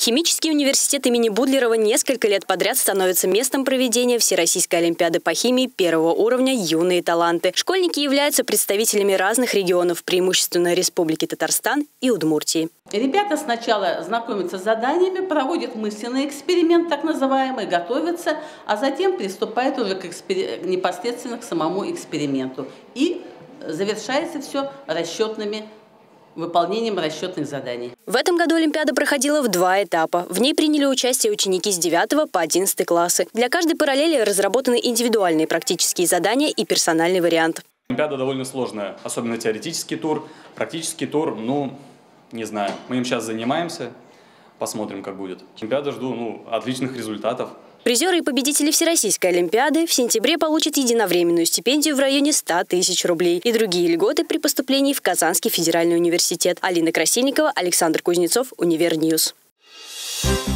Химический университет имени Будлерова несколько лет подряд становится местом проведения Всероссийской олимпиады по химии первого уровня «Юные таланты». Школьники являются представителями разных регионов, преимущественно Республики Татарстан и Удмуртии. Ребята сначала знакомятся с заданиями, проводят мысленный эксперимент, так называемый, готовятся, а затем приступают уже непосредственно к самому эксперименту. И завершается все выполнением расчетных заданий. В этом году олимпиада проходила в 2 этапа. В ней приняли участие ученики с 9 по 11 классы. Для каждой параллели разработаны индивидуальные практические задания и персональный вариант. Олимпиада довольно сложная, особенно теоретический тур. Практический тур, не знаю. Мы им сейчас занимаемся, посмотрим, как будет. Олимпиаду жду, отличных результатов. Призеры и победители Всероссийской олимпиады в сентябре получат единовременную стипендию в районе 100 000 рублей и другие льготы при поступлении в Казанский федеральный университет. Алина Красильникова, Александр Кузнецов, Универньюз.